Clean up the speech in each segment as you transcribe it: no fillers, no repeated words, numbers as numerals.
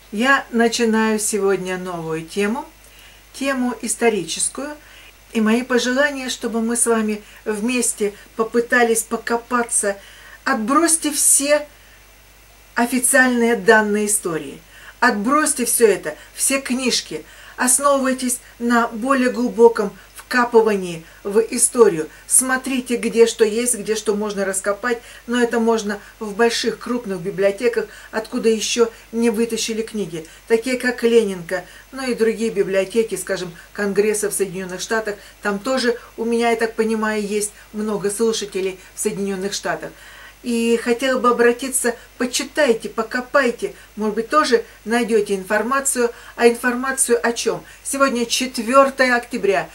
Я начинаю сегодня новую тему историческую, и мои пожелания, чтобы мы с вами вместе попытались покопаться. Отбросьте все официальные данные истории, отбросьте все это, все книжки, основывайтесь на более глубоком вкапывании в историю. Смотрите, где что есть, где что можно раскопать, но это можно в больших, крупных библиотеках, откуда еще не вытащили книги, такие как Ленинка, ну и другие библиотеки, скажем, Конгресса в Соединенных Штатах. Там тоже, у меня, я так понимаю, есть много слушателей в Соединенных Штатах. И хотела бы обратиться, почитайте, покопайте, может быть, тоже найдете информацию. А информацию о чем? Сегодня 4 октября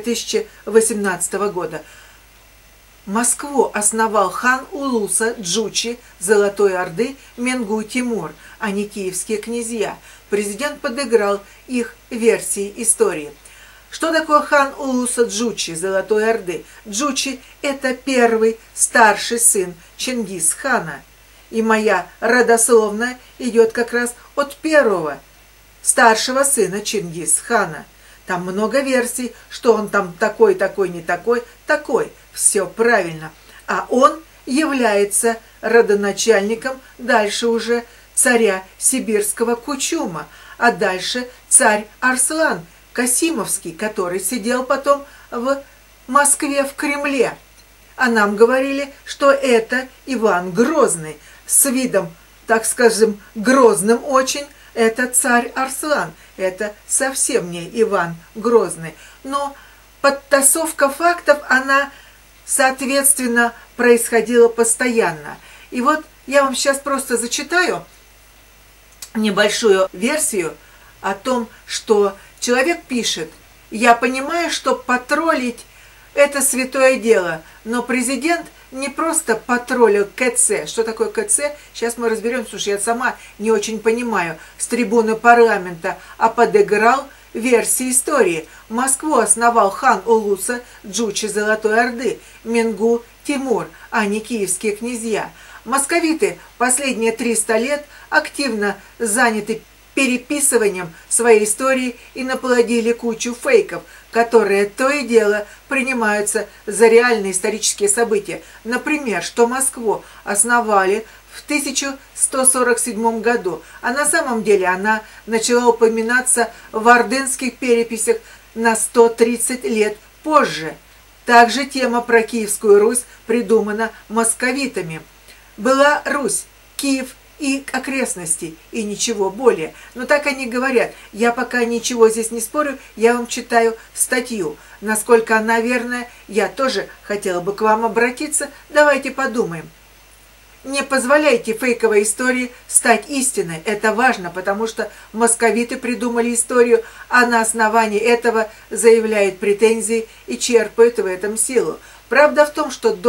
2018 года. Москву основал хан Улуса Джучи Золотой Орды Менгу Тимур, а не киевские князья. Президент подыграл их версии истории. Что такое хан Улуса Джучи Золотой Орды? Джучи – это первый старший сын Чингис-хана. И моя родословная идет как раз от первого старшего сына Чингис-хана. Там много версий, что он там такой, не такой, такой. Все правильно. А он является родоначальником дальше уже царя сибирского Кучума, а дальше царь Арслан Касимовский, который сидел потом в Москве в Кремле. А нам говорили, что это Иван Грозный. С видом, так скажем, грозным очень, это царь Арслан. Это совсем не Иван Грозный. Но подтасовка фактов, она, соответственно, происходила постоянно. И вот я вам сейчас просто зачитаю небольшую версию о том, что человек пишет: «Я понимаю, что потроллить – это святое дело, но президент не просто потроллил КЦ». Что такое КЦ? Сейчас мы разберемся, потому что я сама не очень понимаю, с трибуны парламента, а подыграл версии истории. Москву основал хан Улуса Джучи Золотой Орды Менгу Тимур, а не киевские князья. Московиты последние 300 лет активно заняты переписыванием своей истории и наплодили кучу фейков, которые то и дело принимаются за реальные исторические события. Например, что Москву основали в 1147 году, а на самом деле она начала упоминаться в ордынских переписях на 130 лет позже. Также тема про Киевскую Русь придумана московитами. Была Русь, Киев и окрестности, и ничего более. Но так они говорят. Я пока ничего здесь не спорю, я вам читаю статью. Насколько она верная, я тоже хотела бы к вам обратиться. Давайте подумаем. Не позволяйте фейковой истории стать истиной. Это важно, потому что московиты придумали историю, а на основании этого заявляют претензии и черпают в этом силу. Правда в том, что до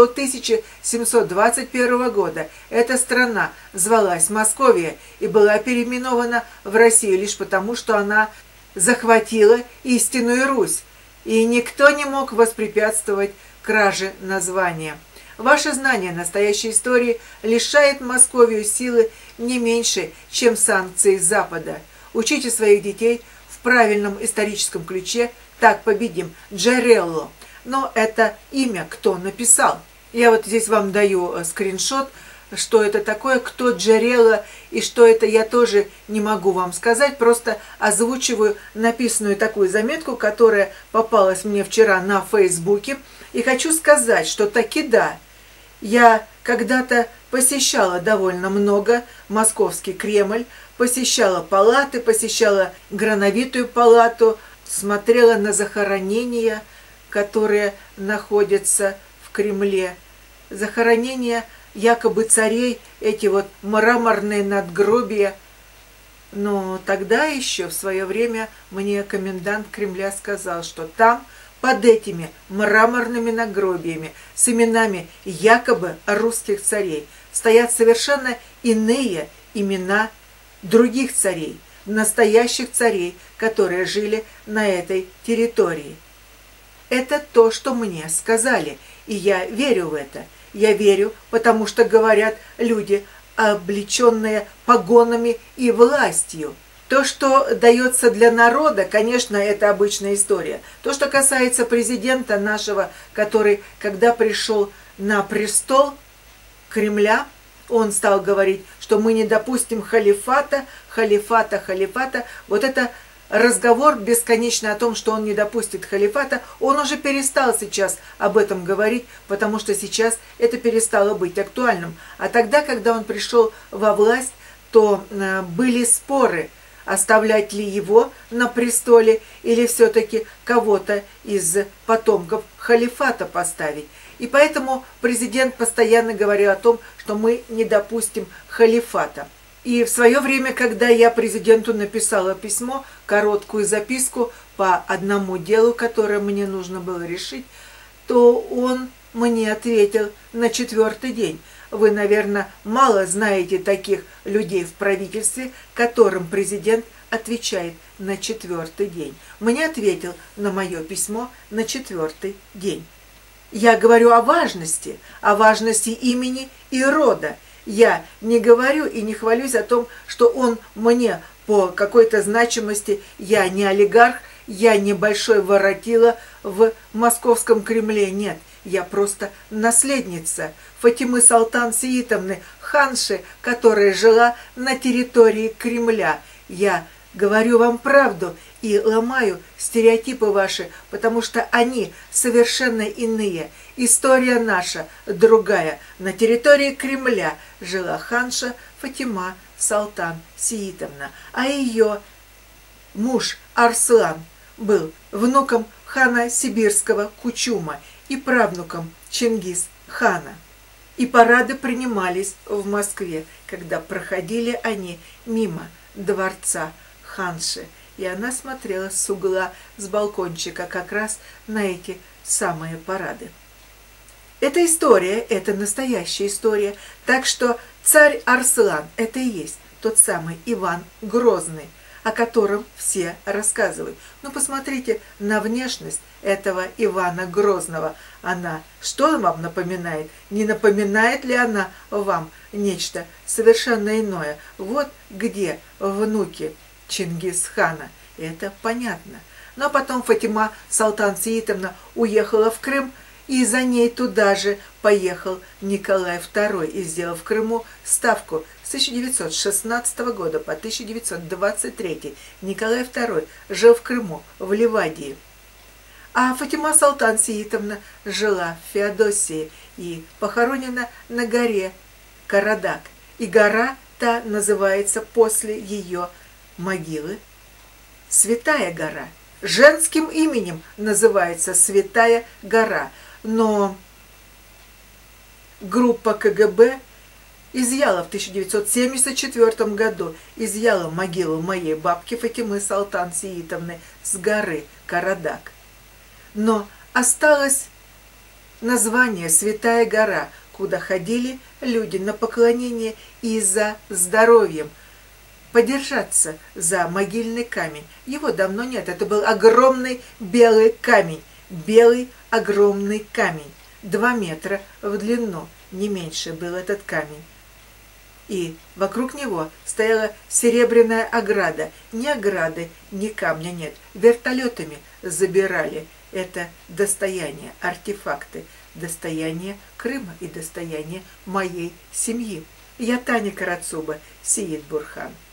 1721 года эта страна звалась Московия и была переименована в Россию лишь потому, что она захватила истинную Русь, и никто не мог воспрепятствовать краже названия. Ваше знание настоящей истории лишает Московию силы не меньше, чем санкции Запада. Учите своих детей в правильном историческом ключе, так победим. Джерелло. Но это имя кто написал? Я вот здесь вам даю скриншот, что это такое, кто Джерелло и что это, я тоже не могу вам сказать, просто озвучиваю написанную такую заметку, которая попалась мне вчера на Фейсбуке. И хочу сказать, что таки да, я когда-то посещала довольно много Московский Кремль, посещала палаты, посещала Грановитую палату, смотрела на захоронения, которые находятся в Кремле. Захоронения якобы царей, эти вот мраморные надгробия. Но тогда еще в свое время мне комендант Кремля сказал, что там под этими мраморными надгробиями с именами якобы русских царей стоят совершенно иные имена других царей, настоящих царей, которые жили на этой территории. Это то, что мне сказали, и я верю в это. Я верю, потому что говорят люди, облеченные погонами и властью. То, что дается для народа, конечно, это обычная история. То, что касается президента нашего, который, когда пришел на престол Кремля, он стал говорить, что мы не допустим халифата. Вот это разговор бесконечный о том, что он не допустит халифата, он уже перестал сейчас об этом говорить, потому что сейчас это перестало быть актуальным. А тогда, когда он пришел во власть, то были споры, оставлять ли его на престоле или все-таки кого-то из потомков халифата поставить. И поэтому президент постоянно говорил о том, что мы не допустим халифата. И в свое время, когда я президенту написала письмо, короткую записку по одному делу, которое мне нужно было решить, то он мне ответил на 4-й день. Вы, наверное, мало знаете таких людей в правительстве, которым президент отвечает на 4-й день. Мне ответил на мое письмо на 4-й день. Я говорю о важности имени и рода. Я не говорю и не хвалюсь о том, что он мне по какой-то значимости, я не олигарх, я не большой воротила в московском Кремле, нет. Я просто наследница Фатимы Салтан Сеитовны, ханши, которая жила на территории Кремля. Я говорю вам правду и ломаю стереотипы ваши, потому что они совершенно иные. История наша другая. На территории Кремля жила ханша Фатима Салтан Сеитовна, а ее муж Арслан был внуком хана сибирского Кучума и правнуком Чингис-хана. И парады принимались в Москве, когда проходили они мимо дворца ханши. И она смотрела с угла, с балкончика как раз на эти самые парады. Эта история, это настоящая история. Так что царь Арслан – это и есть тот самый Иван Грозный, о котором все рассказывают. Ну, посмотрите на внешность этого Ивана Грозного. Она что вам напоминает? Не напоминает ли она вам нечто совершенно иное? Вот где внуки Чингисхана. Это понятно. Но потом Фатима Салтан Сеитовна уехала в Крым, и за ней туда же поехал Николай II и сделал в Крыму ставку. С 1916 года по 1923 Николай II жил в Крыму, в Ливадии. А Фатима Салтан Сеитовна жила в Феодосии и похоронена на горе Карадак. И гора та называется после ее могилы Святая гора. Женским именем называется Святая гора. Но группа КГБ изъяла в 1974 году могилу моей бабки Фатимы Салтан Сеитовны с горы Карадак. Но осталось название Святая гора, куда ходили люди на поклонение и за здоровьем, подержаться за могильный камень. Его давно нет. Это был огромный белый камень. Белый огромный камень. 2 метра в длину. Не меньше был этот камень. И вокруг него стояла серебряная ограда. Ни ограды, ни камня нет. Вертолетами забирали это достояние, артефакты. Достояние Крыма и достояние моей семьи. Я Таня Карацуба, Сеид Бурхан.